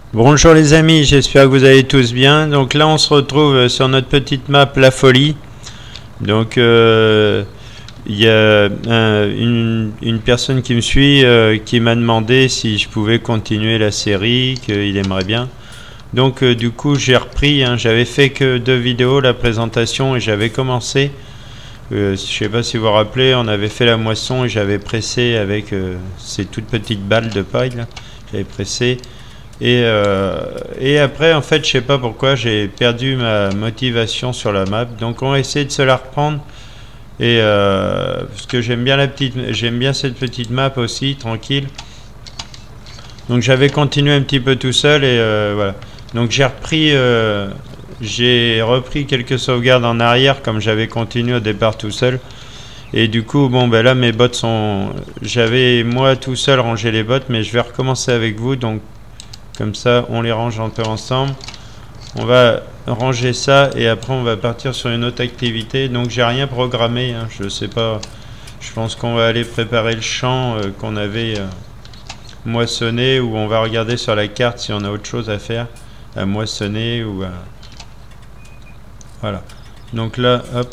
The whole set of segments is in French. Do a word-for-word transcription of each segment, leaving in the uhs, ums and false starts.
Bonjour les amis, j'espère que vous allez tous bien. Donc là on se retrouve sur notre petite map La Folie. Donc euh, il y a un, une, une personne qui me suit euh, qui m'a demandé si je pouvais continuer la série, qu'il aimerait bien. Donc euh, du coup j'ai repris, hein, j'avais fait que deux vidéos, la présentation, et j'avais commencé. Euh, je sais pas si vous vous rappelez, on avait fait la moisson et j'avais pressé avec euh, ces toutes petites balles de paille là. J'avais pressé. Et, euh, et après, en fait, je sais pas pourquoi, j'ai perdu ma motivation sur la map. Donc, on va essayer de se la reprendre. Et euh, parce que j'aime bien la petite, j'aime bien cette petite map aussi, tranquille. Donc, j'avais continué un petit peu tout seul et euh, voilà. Donc, j'ai repris, euh, j'ai repris quelques sauvegardes en arrière comme j'avais continué au départ tout seul. Et du coup, bon, ben là, mes bots sont, j'avais moi tout seul rangé les bots, mais je vais recommencer avec vous. Donc comme ça, on les range un peu ensemble. On va ranger ça et après on va partir sur une autre activité. Donc j'ai rien programmé, hein, je sais pas. Je pense qu'on va aller préparer le champ euh, qu'on avait euh, moissonné, ou on va regarder sur la carte si on a autre chose à faire, à moissonner ou à... Voilà. Donc là, hop.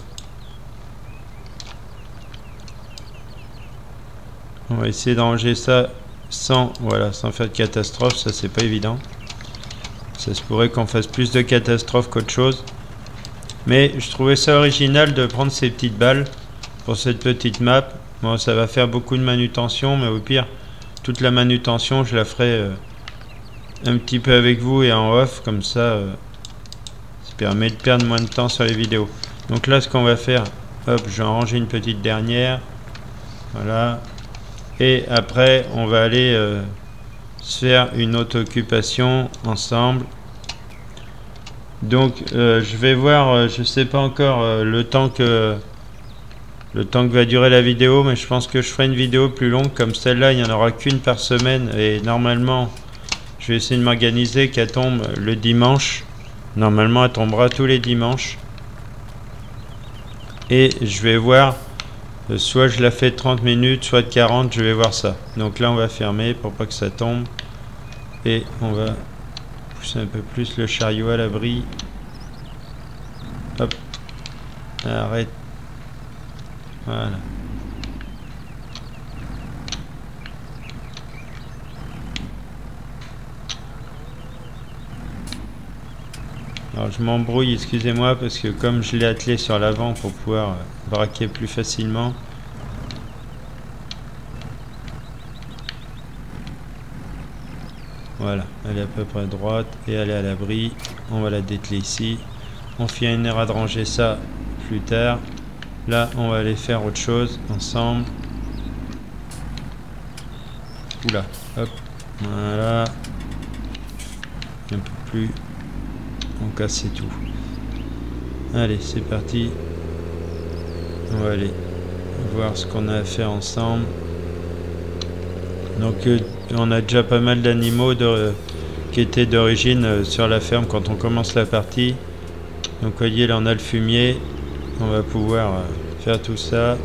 On va essayer de ranger ça sans, voilà, sans faire de catastrophe, ça c'est pas évident. Ça se pourrait qu'on fasse plus de catastrophes qu'autre chose. Mais je trouvais ça original de prendre ces petites balles pour cette petite map. Bon, ça va faire beaucoup de manutention, mais au pire, toute la manutention, je la ferai euh, un petit peu avec vous et en off, comme ça, euh, ça permet de perdre moins de temps sur les vidéos. Donc là, ce qu'on va faire, hop, je vais en ranger une petite dernière. Voilà. Et après, on va aller euh, se faire une autre occupation ensemble. Donc, euh, je vais voir, euh, je sais pas encore euh, le temps que le temps que va durer la vidéo, mais je pense que je ferai une vidéo plus longue comme celle-là. Il n'y en aura qu'une par semaine et normalement, je vais essayer de m'organiser qu'elle tombe le dimanche. Normalement, elle tombera tous les dimanches. Et je vais voir. Soit je la fais trente minutes, soit de quarante, je vais voir ça. Donc là on va fermer pour pas que ça tombe. Et on va pousser un peu plus le chariot à l'abri. Hop. Arrête. Voilà. Alors je m'embrouille, excusez-moi, parce que comme je l'ai attelé sur l'avant pour pouvoir braquer plus facilement. Voilà, elle est à peu près droite et elle est à l'abri. On va la dételer ici. On finira de ranger ça plus tard. Là, on va aller faire autre chose ensemble. Oula, hop, voilà. Un peu plus. On casse tout. Allez, c'est parti. On va aller voir ce qu'on a à faire ensemble. Donc, euh, on a déjà pas mal d'animaux de, qui étaient d'origine euh, sur la ferme quand on commence la partie. Donc, vous voyez, là, on a le fumier. On va pouvoir euh, faire tout ça.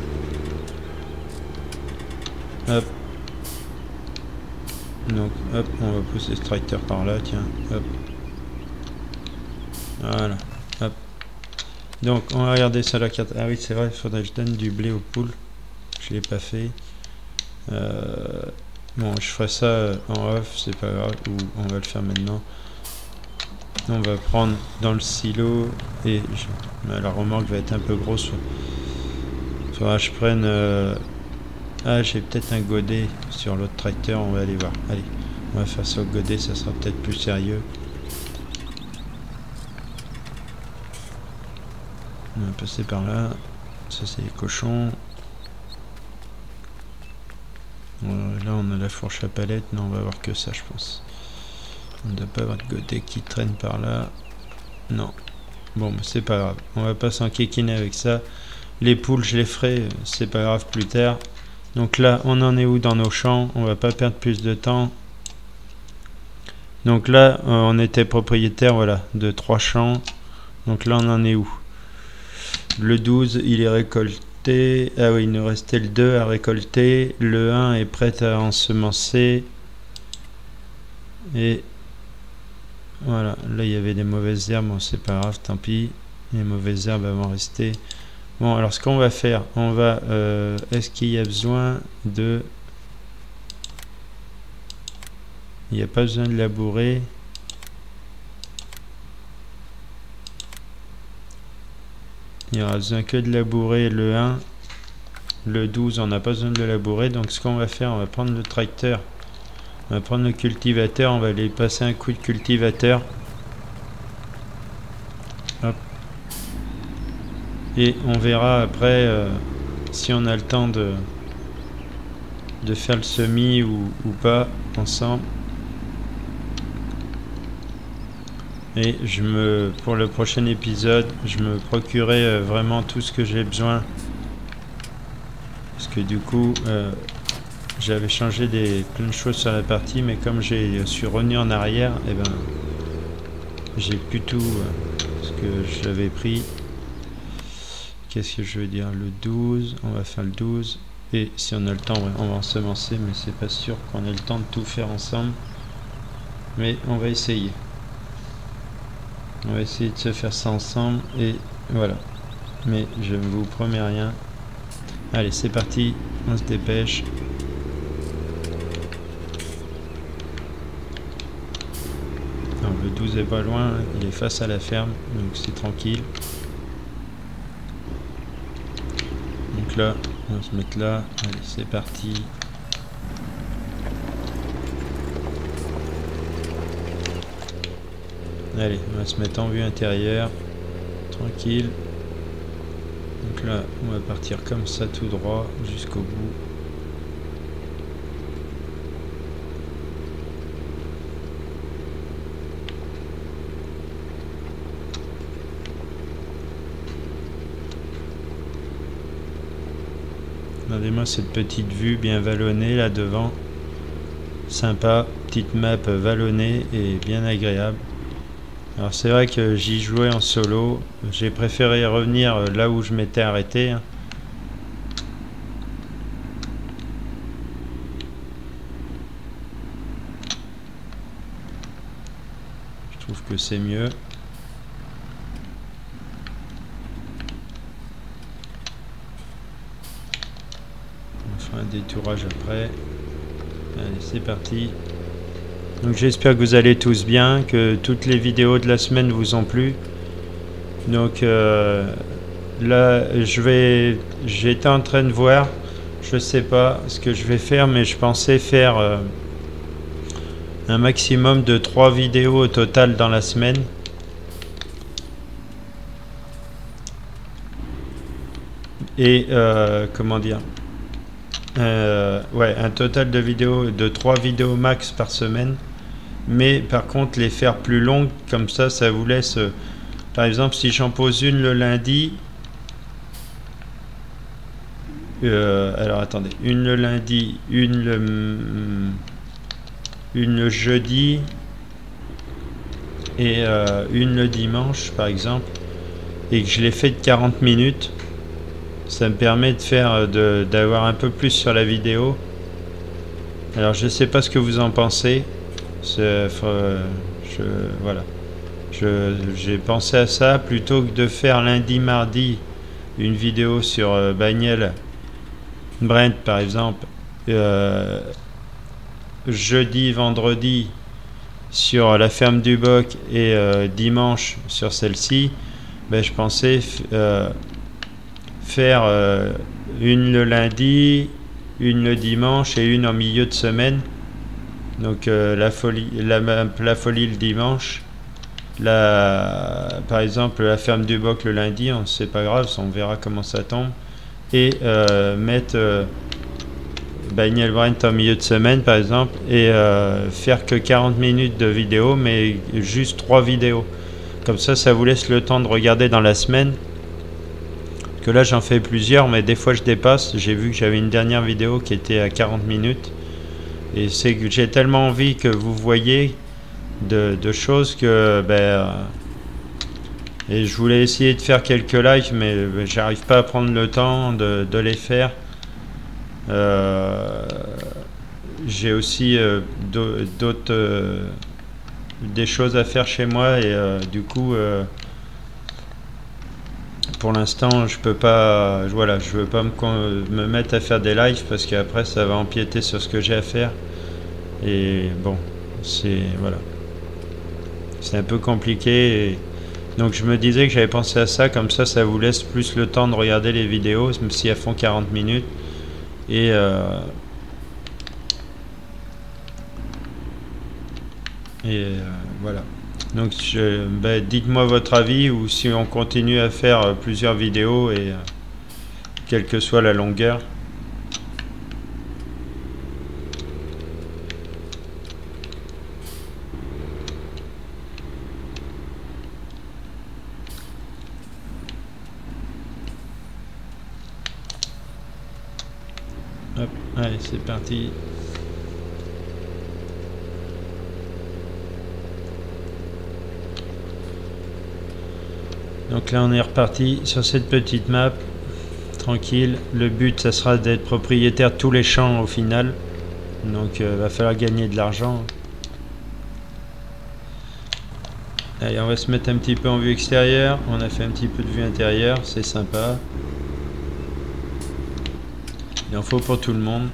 Hop. Donc, hop, on va pousser ce tracteur par là, tiens. Hop. Voilà, hop. Donc on va regarder ça la carte. Ah oui, c'est vrai, il faudrait que je donne du blé aux poules. Je l'ai pas fait. Euh, bon, je ferai ça en off, c'est pas grave, ou on va le faire maintenant. On va prendre dans le silo et je, la remorque va être un peu grosse. Il faudra que je prenne. Euh, ah, j'ai peut-être un godet sur l'autre tracteur, on va aller voir. Allez, on va faire ça au godet, ça sera peut-être plus sérieux. On va passer par là. Ça c'est les cochons. Là on a la fourche à palette. Non, on va voir que ça, je pense. On ne doit pas avoir de godet qui traîne par là. Non. Bon, mais c'est pas grave. On va pas s'enquiquiner avec ça. Les poules, je les ferai. C'est pas grave plus tard. Donc là, on en est où dans nos champs? On va pas perdre plus de temps. Donc là, on était propriétaire, voilà, de trois champs. Donc là, on en est où? Le douze, il est récolté. Ah oui, il nous restait le deux à récolter. Le un est prêt à ensemencer. Et Voilà, là il y avait des mauvaises herbes, bon c'est pas grave, tant pis, les mauvaises herbes vont rester. Bon, alors ce qu'on va faire, on va, euh, est-ce qu'il y a besoin de, il n'y a pas besoin de labourer. Il n'y aura besoin que de labourer le un, le douze, on n'a pas besoin de le labourer, donc ce qu'on va faire, on va prendre le tracteur. On va prendre le cultivateur, on va aller passer un coup de cultivateur. Hop. Et on verra après euh, si on a le temps de, de faire le semis ou, ou pas ensemble. Et je me, pour le prochain épisode, je me procurerai euh, vraiment tout ce que j'ai besoin. Parce que du coup... Euh, j'avais changé des, plein de choses sur la partie, mais comme j'ai suis revenu en arrière, et eh ben j'ai plus tout euh, ce que j'avais pris. Qu'est-ce que je veux dire? Le douze, on va faire le douze, et si on a le temps, on va ensemencer, mais c'est pas sûr qu'on ait le temps de tout faire ensemble. Mais on va essayer. On va essayer de se faire ça ensemble, et voilà. Mais je ne vous promets rien. Allez, c'est parti, on se dépêche. Le douze est pas loin, il est face à la ferme, donc c'est tranquille. Donc là, on va se mettre là. Allez, c'est parti. Allez, on va se mettre en vue intérieure. Tranquille. Donc là, on va partir comme ça tout droit jusqu'au bout. Regardez-moi cette petite vue bien vallonnée là devant. Sympa, petite map vallonnée et bien agréable. Alors c'est vrai que j'y jouais en solo. J'ai préféré revenir là où je m'étais arrêté. Je trouve que c'est mieux. Un détourage après. Allez, c'est parti. Donc j'espère que vous allez tous bien, que toutes les vidéos de la semaine vous ont plu. Donc euh, là, je vais, j'étais en train de voir, je sais pas ce que je vais faire, mais je pensais faire euh, un maximum de trois vidéos au total dans la semaine. Et euh, comment dire? Euh, ouais, un total de vidéos, de trois vidéos max par semaine. Mais par contre, les faire plus longues, comme ça, ça vous laisse... Euh, par exemple, si j'en pose une le lundi... Euh, alors, attendez. Une le lundi, une le... Une le jeudi... Et euh, une le dimanche, par exemple. Et que je l'ai fait de quarante minutes... Ça me permet de faire de d'avoir un peu plus sur la vidéo. Alors je sais pas ce que vous en pensez. C'est, je, voilà. Je, j'ai pensé à ça plutôt que de faire lundi, mardi une vidéo sur euh, Bagnell Brent par exemple. Euh, jeudi, vendredi sur la ferme du Boc et euh, dimanche sur celle-ci. Ben, je pensais euh, faire euh, une le lundi, une le dimanche et une en milieu de semaine. Donc euh, la folie, la, la folie le dimanche. La, par exemple la ferme du Boc le lundi, on c'est pas grave, on verra comment ça tombe. Et euh, mettre euh, Bagnell Brent en milieu de semaine par exemple et euh, faire que quarante minutes de vidéo mais juste trois vidéos. Comme ça, ça vous laisse le temps de regarder dans la semaine. Que là j'en fais plusieurs mais des fois je dépasse. J'ai vu que j'avais une dernière vidéo qui était à quarante minutes et c'est que j'ai tellement envie que vous voyez de, de choses que ben euh, et je voulais essayer de faire quelques likes mais ben, j'arrive pas à prendre le temps de, de les faire. Euh, j'ai aussi euh, d'autres euh, des choses à faire chez moi et euh, du coup euh, pour l'instant je peux pas, voilà, je veux pas me, me mettre à faire des lives parce qu'après ça va empiéter sur ce que j'ai à faire et bon, c'est voilà, c'est un peu compliqué et donc je me disais que j'avais pensé à ça, comme ça ça vous laisse plus le temps de regarder les vidéos même si elles font quarante minutes et euh, et euh, voilà. Donc je, ben, dites-moi votre avis ou si on continue à faire euh, plusieurs vidéos et euh, quelle que soit la longueur. Hop, allez, c'est parti. Donc là on est reparti sur cette petite map, tranquille. Le but ça sera d'être propriétaire de tous les champs au final. Donc il euh, va falloir gagner de l'argent. Allez, on va se mettre un petit peu en vue extérieure. On a fait un petit peu de vue intérieure, c'est sympa. Il en faut pour tout le monde.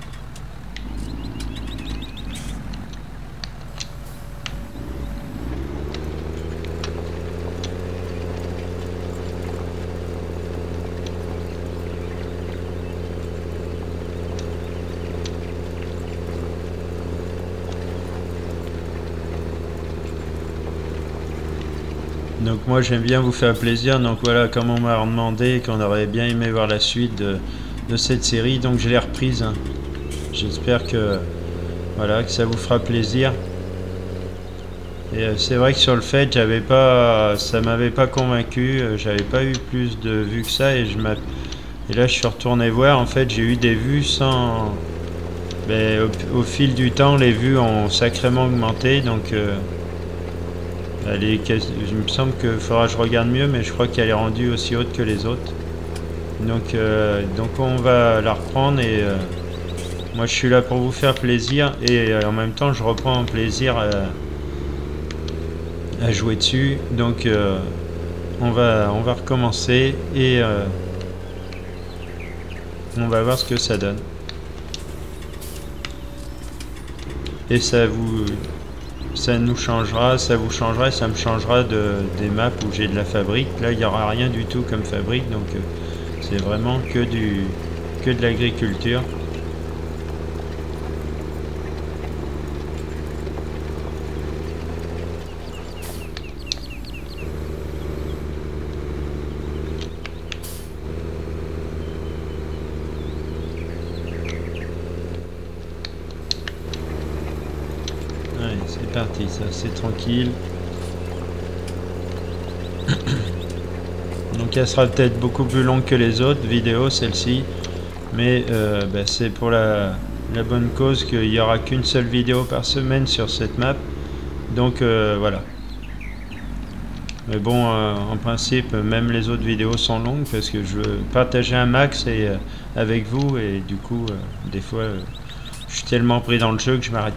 Donc moi j'aime bien vous faire plaisir, donc voilà, comme on m'a demandé qu'on aurait bien aimé voir la suite de, de cette série, donc je l'ai reprise. Hein. J'espère que voilà que ça vous fera plaisir. Et euh, c'est vrai que sur le fait, j'avais pas, ça m'avait pas convaincu, euh, j'avais pas eu plus de vues que ça et je m'a, et là je suis retourné voir. En fait, j'ai eu des vues sans, mais au, au fil du temps, les vues ont sacrément augmenté, donc. Euh, Elle est quasi... Il me semble qu'il faudra que je regarde mieux, mais je crois qu'elle est rendue aussi haute que les autres. Donc, euh, donc on va la reprendre et euh, moi je suis là pour vous faire plaisir et euh, en même temps je reprends un plaisir à, à jouer dessus. Donc euh, on, va, on va recommencer et euh, on va voir ce que ça donne. Et ça vous... ça nous changera, ça vous changera, ça me changera de, des maps où j'ai de la fabrique. Là, il n'y aura rien du tout comme fabrique, donc euh, c'est vraiment que, du, que de l'agriculture. C'est parti, ça c'est tranquille. Donc elle sera peut-être beaucoup plus longue que les autres vidéos, celle-ci. Mais euh, bah, c'est pour la, la bonne cause qu'il n'y aura qu'une seule vidéo par semaine sur cette map. Donc euh, voilà. Mais bon, euh, en principe, même les autres vidéos sont longues parce que je veux partager un max et, euh, avec vous. Et du coup, euh, des fois, euh, je suis tellement pris dans le jeu que je m'arrête.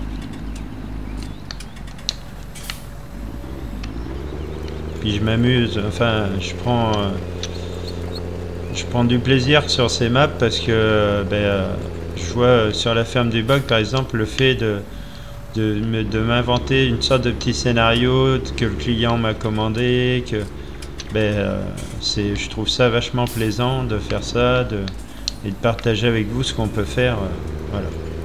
Puis je m'amuse, enfin je prends euh, je prends du plaisir sur ces maps parce que ben, euh, je vois sur la ferme du Bug par exemple le fait de, de, de m'inventer une sorte de petit scénario que le client m'a commandé, que ben, euh, c'est, je trouve ça vachement plaisant de faire ça de, et de partager avec vous ce qu'on peut faire, euh, voilà.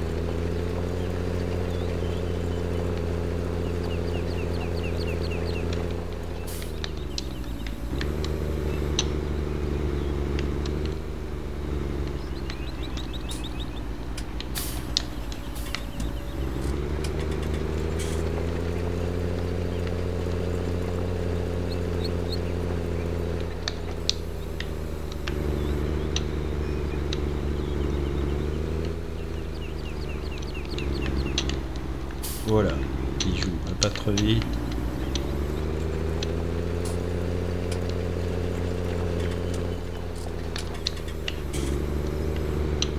Voilà, il joue pas trop vite.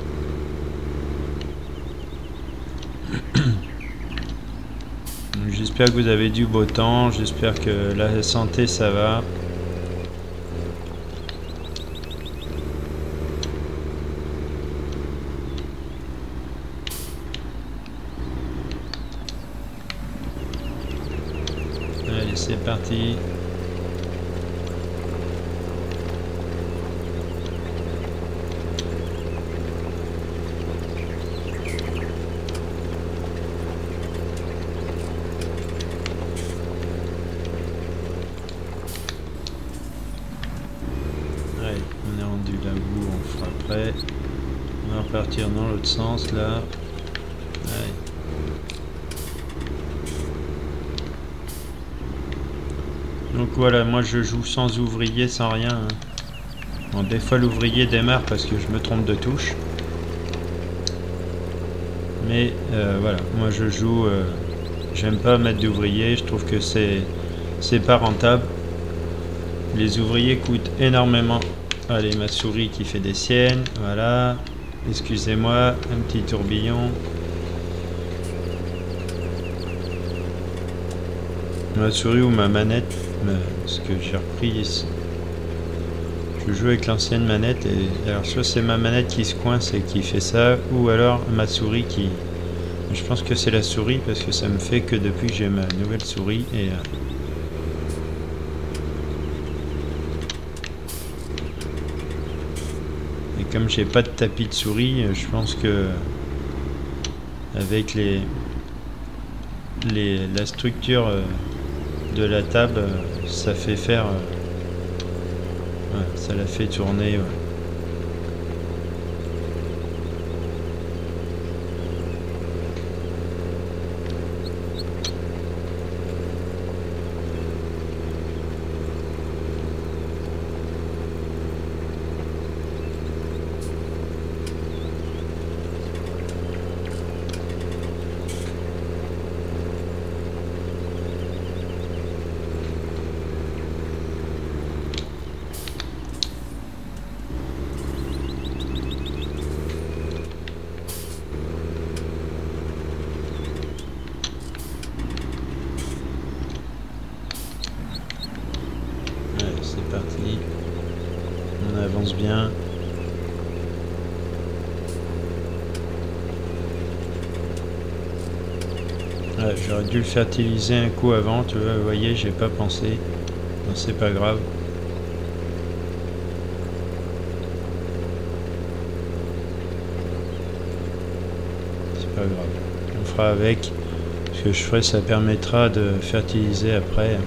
Juste j'espère que vous avez du beau temps, j'espère que la santé ça va. Allez, c'est parti. Allez, on est rendu là où on fera après. On va repartir dans l'autre sens là. Allez. Donc voilà, moi je joue sans ouvrier, sans rien. Hein. Bon, des fois l'ouvrier démarre parce que je me trompe de touche. Mais euh, voilà, moi je joue, euh, j'aime pas mettre d'ouvrier, je trouve que c'est c'est pas rentable. Les ouvriers coûtent énormément. Allez, ma souris qui fait des siennes, voilà. Excusez-moi, un petit tourbillon. Ma souris ou ma manette, ce que j'ai repris ici. Je joue avec l'ancienne manette et alors soit c'est ma manette qui se coince et qui fait ça, ou alors ma souris qui... Je pense que c'est la souris parce que ça me fait que depuis que j'ai ma nouvelle souris et... Et comme j'ai pas de tapis de souris, je pense que avec les, les la structure de la table, ça fait faire, ouais, ça la fait tourner. Ouais. C'est parti, on avance bien. Ouais, j'aurais dû le fertiliser un coup avant, tu vois, vous voyez, j'ai pas pensé. Non, c'est pas grave. C'est pas grave, on fera avec. Ce que je ferai, ça permettra de fertiliser après.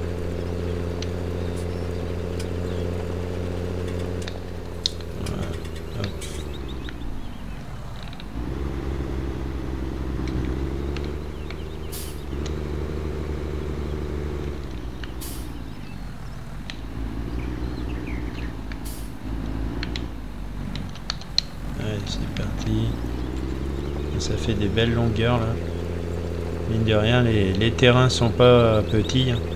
C'est parti. Ça fait des belles longueurs là. Mine de rien, les, les terrains sont pas petits. Hein.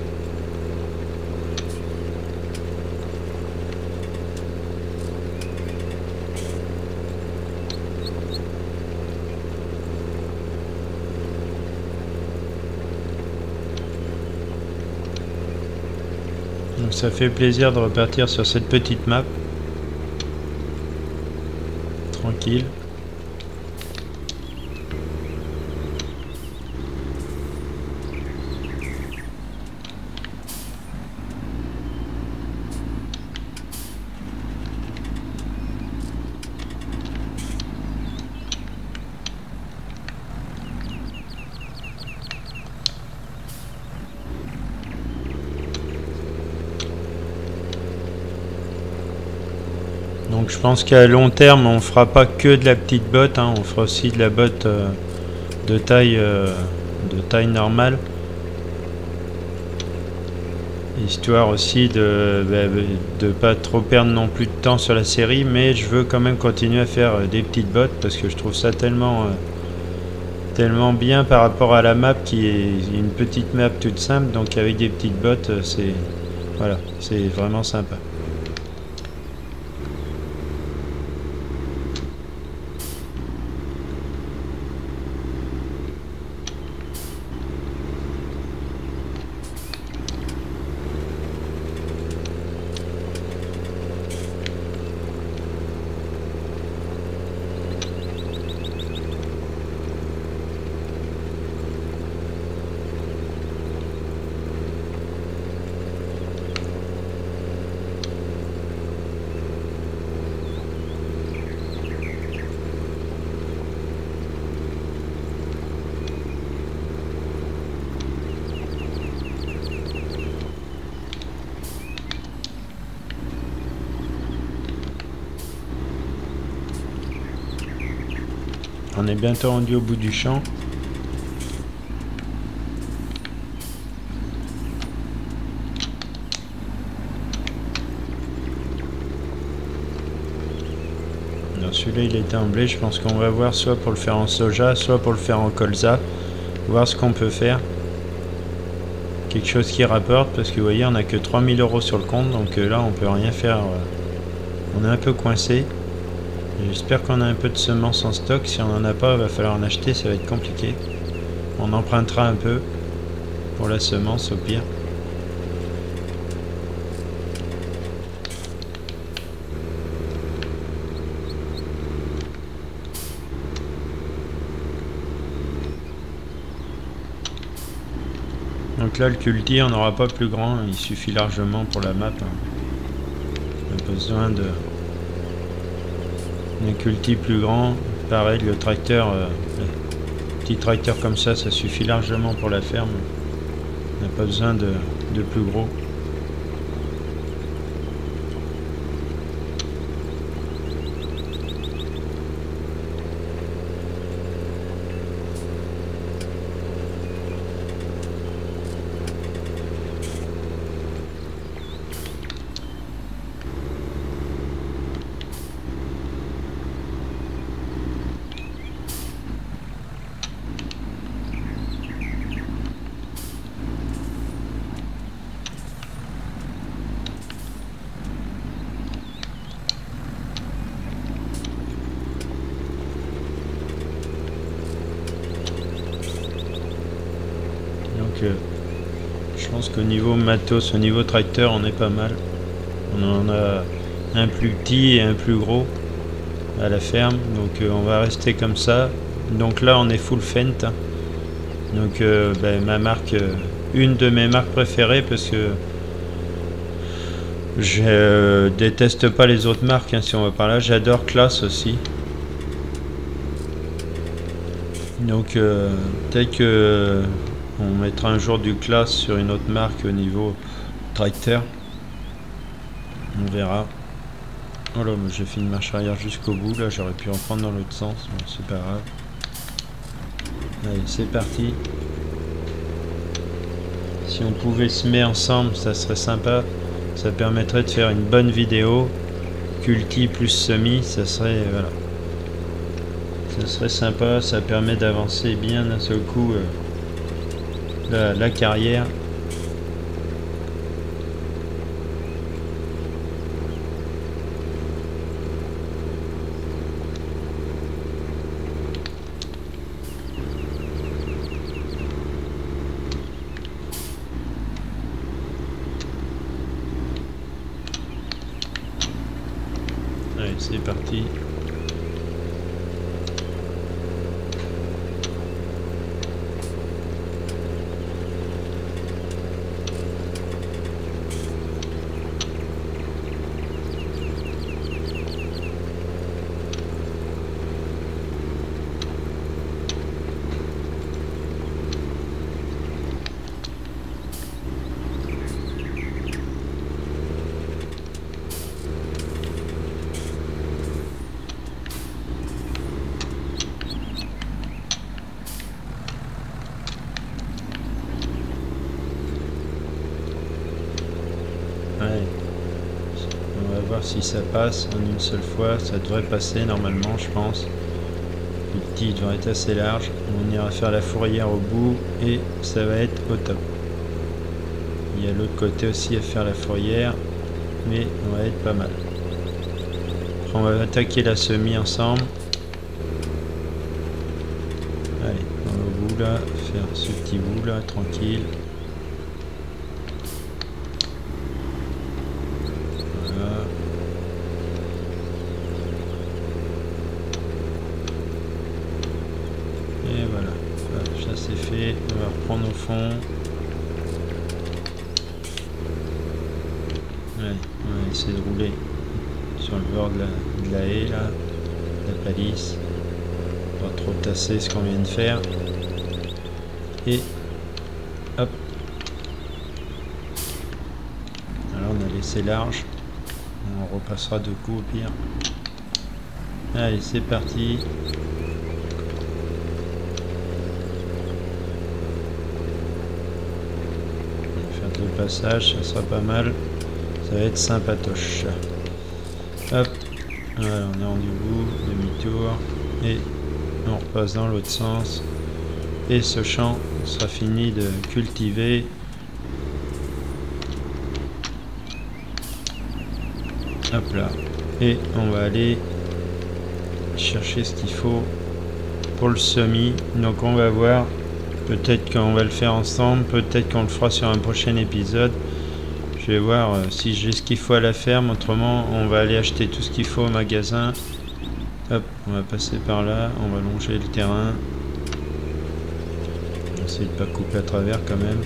Donc ça fait plaisir de repartir sur cette petite map. Tranquille. Donc je pense qu'à long terme on fera pas que de la petite botte, hein, on fera aussi de la botte euh, de taille euh, de taille normale, histoire aussi de bah, de pas trop perdre non plus de temps sur la série, mais je veux quand même continuer à faire euh, des petites bottes parce que je trouve ça tellement euh, tellement bien par rapport à la map qui est une petite map toute simple, donc avec des petites bottes c'est voilà, c'est vraiment sympa. on est bientôt rendu au bout du champ. Celui-là il était en blé, je pense qu'on va voir soit pour le faire en soja, soit pour le faire en colza, voir ce qu'on peut faire. Quelque chose qui rapporte, parce que vous voyez on n'a que trois mille euros sur le compte, donc euh, là on peut rien faire, euh, on est un peu coincé. J'espère qu'on a un peu de semences en stock, si on n'en a pas il va falloir en acheter, ça va être compliqué. On empruntera un peu pour la semence au pire. Donc là le culti on n'aura pas plus grand, il suffit largement pour la map. On a besoin de d'un culti plus grand. Pareil le tracteur, euh, petit tracteur comme ça, ça suffit largement pour la ferme. On n'a pas besoin de, de plus gros. Je pense qu'au niveau matos, au niveau tracteur, on est pas mal. On en a un plus petit et un plus gros à la ferme, donc euh, on va rester comme ça. Donc là, on est full Fendt. Hein. Donc euh, ben, ma marque, euh, une de mes marques préférées, parce que je euh, déteste pas les autres marques. Hein, si on va par là, j'adore Claas aussi. Donc euh, peut-être que on mettra un jour du Claas sur une autre marque au niveau tracteur. On verra. Oh là, j'ai fait une marche arrière jusqu'au bout. Là, j'aurais pu en prendre dans l'autre sens. Bon, c'est pas grave. Allez, c'est parti. Si on pouvait se mettre ensemble, ça serait sympa. Ça permettrait de faire une bonne vidéo. Culti plus semis, ça serait... Voilà. Ça serait sympa. Ça permet d'avancer bien d'un seul coup. Euh, La, la carrière. Allez, c'est parti. Ouais. On va voir si ça passe en une seule fois. Ça devrait passer normalement, je pense. Le petit devrait être assez large. On ira faire la fourrière au bout et ça va être au top. Il y a l'autre côté aussi à faire la fourrière, mais on va être pas mal. Après, on va attaquer la semis ensemble. Allez, on va au bout là, faire ce petit bout là, tranquille. Et voilà, ça c'est fait, on va reprendre au fond. Allez, on va essayer de rouler sur le bord de la, de la haie là, de la palisse. Pas trop tasser ce qu'on vient de faire. Et hop. Alors on a laissé large. On repassera deux coups au pire. Allez, c'est parti. passage, ça sera pas mal. Ça va être sympatoche. Hop, voilà, on est rendu au bout, demi-tour, et on repasse dans l'autre sens. Et ce champ sera fini de cultiver. Hop là. Et on va aller chercher ce qu'il faut pour le semis. Donc on va voir. Peut-être qu'on va le faire ensemble. Peut-être qu'on le fera sur un prochain épisode. Je vais voir euh, si j'ai ce qu'il faut à la ferme. Autrement, on va aller acheter tout ce qu'il faut au magasin. Hop, on va passer par là. On va longer le terrain. On va essayer de ne pas couper à travers quand même.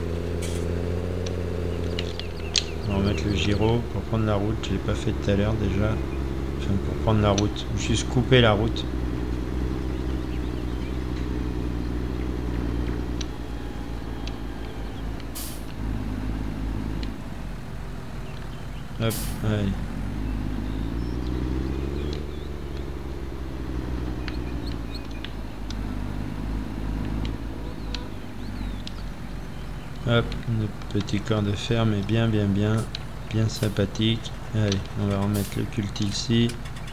On va remettre le gyro pour prendre la route. Je l'ai pas fait tout à l'heure déjà. Enfin, pour prendre la route. Juste couper la route. Hop, allez. Hop, notre petit corps de ferme est bien, bien, bien, bien sympathique. Allez, on va remettre le culti ici.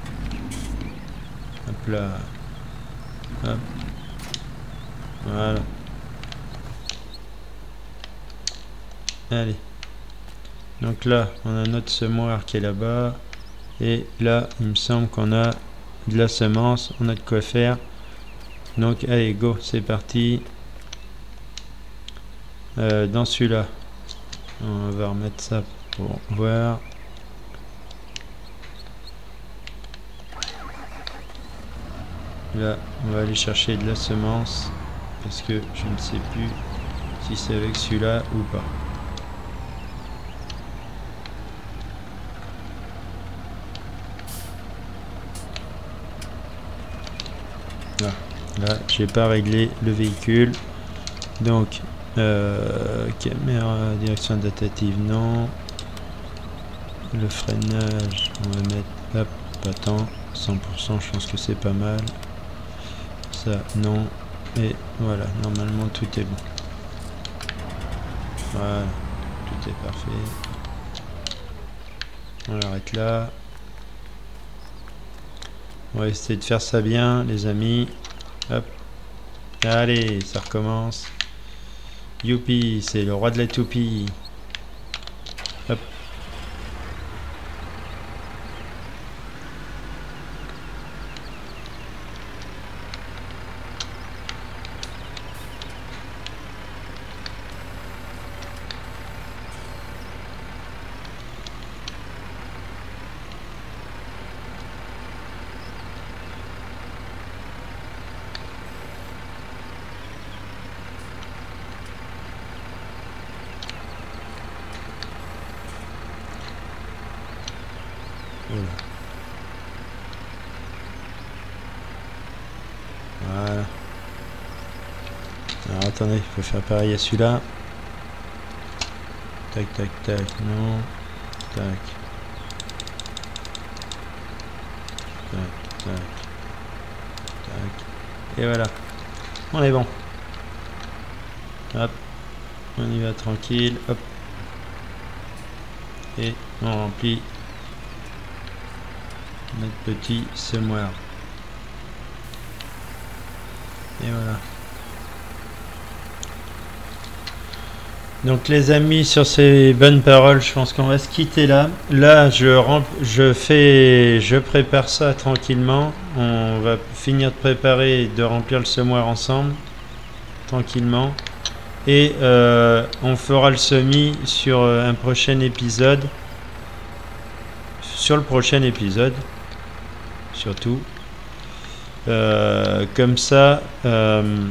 Hop là. Hop. Voilà. Allez. Donc là, on a notre semoir qui est là-bas. Et là, il me semble qu'on a de la semence. On a de quoi faire. Donc, allez, go, c'est parti. Euh, dans celui-là, on va remettre ça pour voir. Là, on va aller chercher de la semence. Parce que je ne sais plus si c'est avec celui-là ou pas. Là, j'ai pas réglé le véhicule. Donc, euh, caméra, direction adaptative, non. Le freinage, on va mettre, hop, pas tant, cent pour cent, je pense que c'est pas mal. Ça, non. Et voilà, normalement tout est bon. Voilà, tout est parfait. On l'arrête là. On va essayer de faire ça bien, les amis. Hop. Allez, ça recommence. Youpi, c'est le roi de la toupie. Hop. Voilà. Alors attendez, il faut faire pareil à celui-là. Tac, tac, tac, non. Tac. Tac, tac. Tac. Et voilà. On est bon. Hop. On y va tranquille. Hop. Et on remplit notre petit semoir. Et voilà. Donc les amis, sur ces bonnes paroles, je pense qu'on va se quitter là. Là, je, je fais, je prépare ça tranquillement. On va finir de préparer et de remplir le semoir ensemble, tranquillement. Et euh, on fera le semis sur un prochain épisode. Sur le prochain épisode, surtout. Euh, comme ça, euh,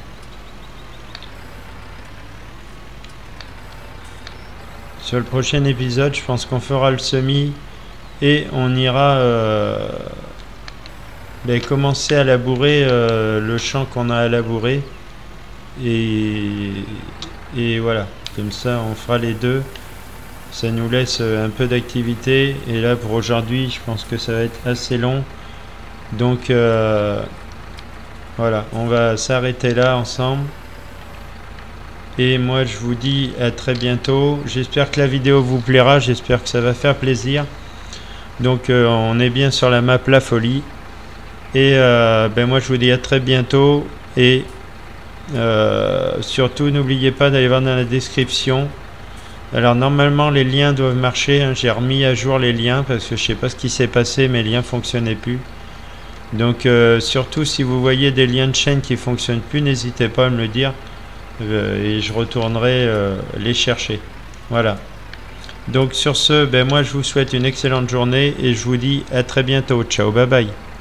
sur le prochain épisode, je pense qu'on fera le semis et on ira euh, ben, commencer à labourer euh, le champ qu'on a à labourer. Et, et voilà, comme ça on fera les deux. Ça nous laisse un peu d'activité. Et là pour aujourd'hui, je pense que ça va être assez long. Donc euh, voilà, on va s'arrêter là ensemble. Et moi je vous dis à très bientôt. J'espère que la vidéo vous plaira, j'espère que ça va faire plaisir. Donc euh, on est bien sur la map La Folie. Et euh, ben moi je vous dis à très bientôt. Et euh, surtout n'oubliez pas d'aller voir dans la description. Alors normalement les liens doivent marcher, hein. J'ai remis à jour les liens parce que je sais pas ce qui s'est passé, mes liens fonctionnaient plus. Donc euh, surtout si vous voyez des liens de chaîne qui fonctionnent plus, n'hésitez pas à me le dire. Euh, et je retournerai euh, les chercher. Voilà. Donc sur ce, ben moi je vous souhaite une excellente journée et je vous dis à très bientôt. Ciao, bye bye.